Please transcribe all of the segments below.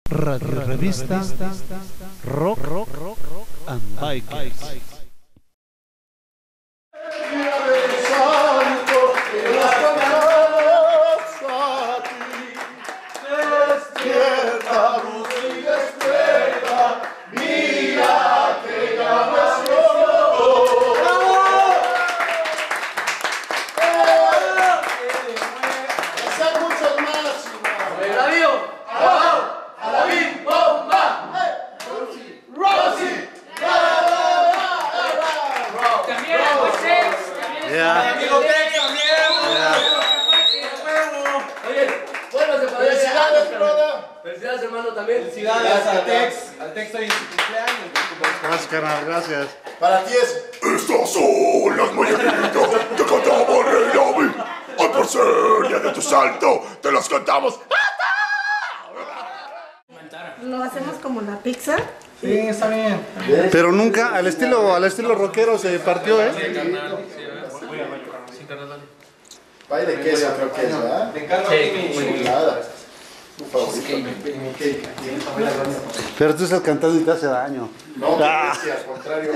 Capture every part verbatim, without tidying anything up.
Radio Revista Rock, Rock, Rock, Rock and Bikers. Felicidades, hermano, también. Felicidades al Tex. Al Tex hoy en su cumpleaños. Gracias, carnal, gracias. Para ti es. Estas son las mañanitas que cantaba el rey David. Hoy por ser día de tu salto, te las cantamos. Lo hacemos como la pizza. Sí, está bien. Pero nunca, al estilo, al estilo rockero se partió, ¿eh? Pay de queso, creo que es, ¿verdad? De encargo mi Chulada. Tu favorito. Pero tú estás cantando y te hace daño. No, Ah. sí, al contrario.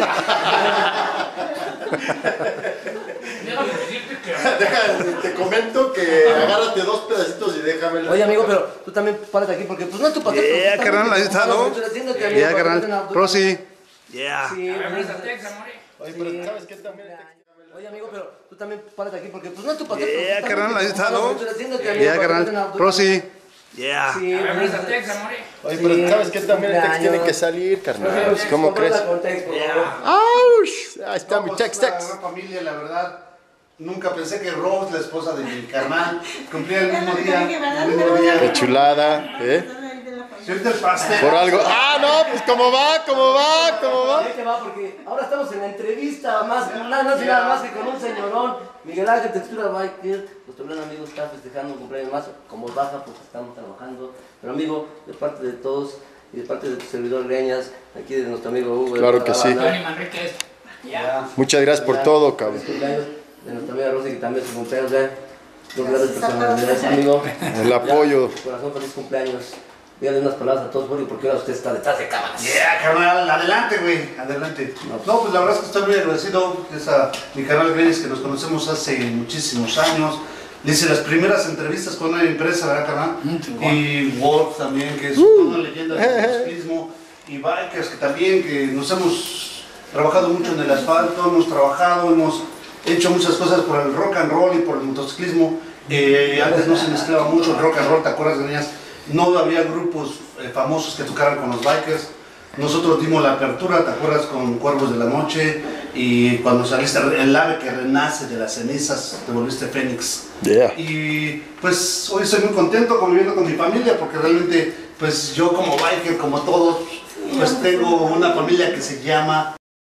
Deja, te comento que agárrate dos pedacitos y déjamelo. Oye, amigo, pero tú también párate aquí porque pues no es tu papel. Yeah, carnal, ahí está, ¿no? Ya, Ya, carnal. Rosy. Yeah. Sí, Oye, pero ¿sabes qué también? Oye, amigo, pero tú también párate aquí porque pues no es tu papel. Yeah, carnal, ahí está, ¿no? Ya, Ya, carnal. Rosy. Yeah. Sí, Oye, pero ¿sabes qué también? El Tex tiene que salir, carnal. ¿Cómo crees? ¡Auch! Ahí está mi Tex Tex. Una familia, la verdad. Nunca pensé que Rose, la esposa de mi carnal, cumplía el mismo día. El mismo Qué día. chulada, ¿eh? Si ahorita el pastel. Por algo. ¡Ah, no! Pues ¿cómo va? ¿Cómo va? ¿Cómo va? Ahí te va porque ahora estamos en la entrevista más, nada, no sé nada más que con un señorón, Miguel Ángel Textura Biker, nuestro gran amigo está festejando un cumpleaños más, como baja porque estamos trabajando, pero amigo, de parte de todos y de parte de tu servidor Greñas, aquí de nuestro amigo Hugo. Claro que sí. Muchas gracias por todo, cabrón. Feliz cumpleaños de nuestra amiga Rosy, que también es su cumpleaños, ¿eh? Dos grandes personalidades, amigo. El apoyo. Ya, corazón, feliz cumpleaños. Dígale unas palabras a todos, Jorge, porque ahora usted está detrás de cámaras. Yeah, carnal, adelante, güey, adelante. No, pues la verdad es que estoy muy agradecido. Es a mi canal Grenes, que nos conocemos hace muchísimos años. Le hice las primeras entrevistas con una empresa, ¿verdad, carnal? Y Wolf también, que es una leyenda del motociclismo. Y Bikers, que también, que nos hemos trabajado mucho en el asfalto, hemos trabajado, hemos hecho muchas cosas por el rock and roll y por el motociclismo. Eh, antes no se mezclaba mucho el rock and roll, ¿te acuerdas, niñas? No había grupos eh, famosos que tocaran con los Bikers. Nosotros dimos la apertura, ¿te acuerdas? Con Cuervos de la Noche. Y cuando saliste, el ave que renace de las cenizas, te volviste Fénix. Yeah. Y pues hoy estoy muy contento conviviendo con mi familia, porque realmente, pues yo como biker, como todos, pues tengo una familia que se llama...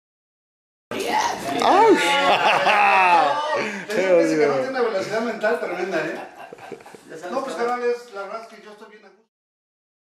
¡Auch! Tiene una velocidad mental tremenda, ¿eh? No, pues carnales, la verdad es que yo estoy bien.